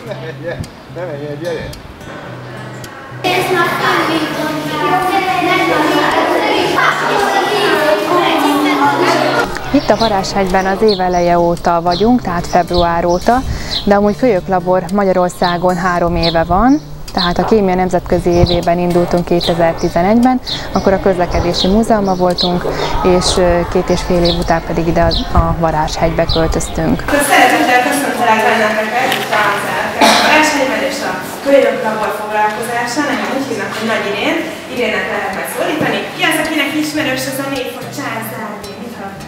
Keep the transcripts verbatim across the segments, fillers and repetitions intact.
Ne menjél, gyere! Itt a Varázshegyben az év eleje óta vagyunk, tehát február óta, de amúgy Kölyöklabor Magyarországon három éve van, tehát a Kémia Nemzetközi Évében indultunk kétezer-tizenegyben, akkor a Közlekedési Múzeumban voltunk, és két és fél év után pedig ide a Varázshegybe költöztünk. Szeretettel köszöntelek benneteket itt a Varázshegyben és a Kölyöklabor foglalkozásán, engem úgy hívnak, hogy Nagy Irén, Irénnek lehet majd szólítani. Ki az, akinek ismerős ez a név, hogy Császárné? Mit hallottam?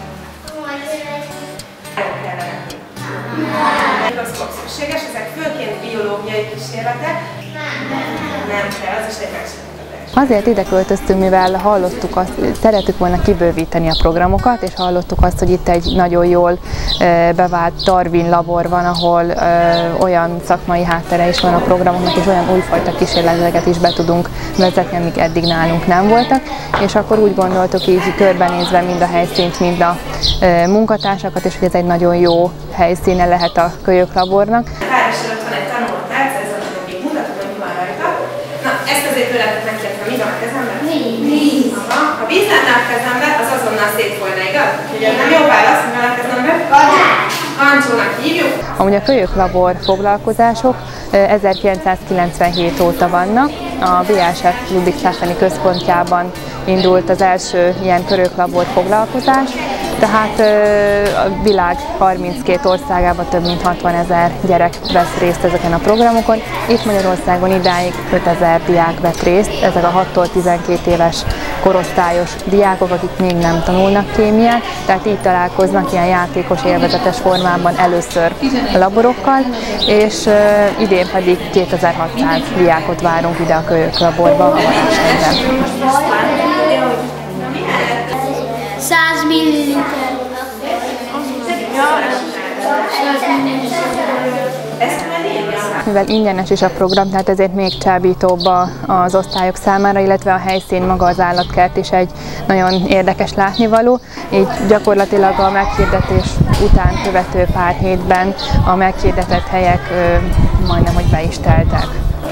Mikroszkóp szükséges, ezek főként biológiai kísérletek. Nem kell, az is egy megszületés. Azért ide költöztünk, mivel hallottuk azt, szerettük volna kibővíteni a programokat, és hallottuk azt, hogy itt egy nagyon jól bevált Darwin labor van, ahol olyan szakmai háttere is van a programoknak, és olyan újfajta kísérleteket is be tudunk vezetni, amik eddig nálunk nem voltak. És akkor úgy gondoltuk így körbenézve mind a helyszínt, mind a munkatársakat, és hogy ez egy nagyon jó helyszíne lehet a Kölyöklabornak. Párás előtt van egy tanultárc, ez az, amit mutatom, hogy mi van rajta. Na, ezt azért tőletek megkértem, mi van a kezemben? Víz. Ha víz lenne a kezemben, az azonnal szép volna, igaz? Úgyhogy ez nem jó válasz, mi van a kezemben? Kancs. Kancsónak hívjuk. Amúgy a Kölyöklabor foglalkozások ezerkilencszázkilencvenhét óta vannak. A bé es ef Ludwig Steffeni központjában indult az első ilyen Kölyöklabor foglalkozás, tehát a világ harminckét országában több mint hatvanezer gyerek vesz részt ezeken a programokon. Itt Magyarországon idáig ötezer diák vett részt, ezek a hattól tizenkét éves korosztályos diákok, akik még nem tanulnak kémiát, tehát így találkoznak ilyen játékos, élvezetes formában először a laborokkal, és idén pedig kétezer-hatszáz diákot várunk ide a Kölyöklaborba, a Varázshegyben. száz milliliter. Mivel ingyenes is a program, tehát ezért még csábítóbb az osztályok számára, illetve a helyszín maga az állatkert is egy nagyon érdekes látnivaló. Így gyakorlatilag a meghirdetés után követő pár hétben a meghirdetett helyek majdnem, hogy be is teltek.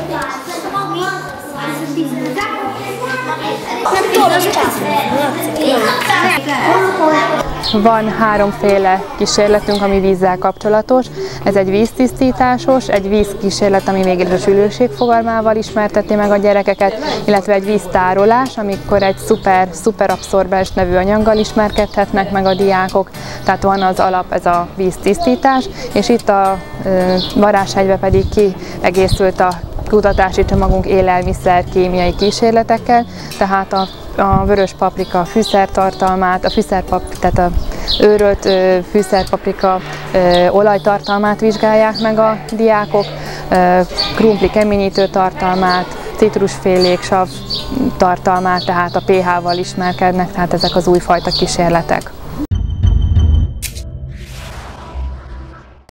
Van háromféle kísérletünk, ami vízzel kapcsolatos. Ez egy víztisztításos, egy vízkísérlet, ami végül a sülőség fogalmával ismerteti meg a gyerekeket, illetve egy víztárolás, amikor egy szuper, szuperabszorbens nevű anyaggal ismerkedhetnek meg a diákok. Tehát van az alap, ez a víztisztítás, és itt a Varázshegyben pedig kiegészült a kutatási csomagunk élelmiszer kémiai kísérletekkel, tehát a, a vörös paprika fűszertartalmát, a fűszerpap, tehát a őrölt ö, fűszerpaprika ö, olajtartalmát vizsgálják meg a diákok, ö, krumpli keményítő tartalmát, citrusfélék, sav tartalmát, tehát a pé há-val ismerkednek, tehát ezek az újfajta kísérletek.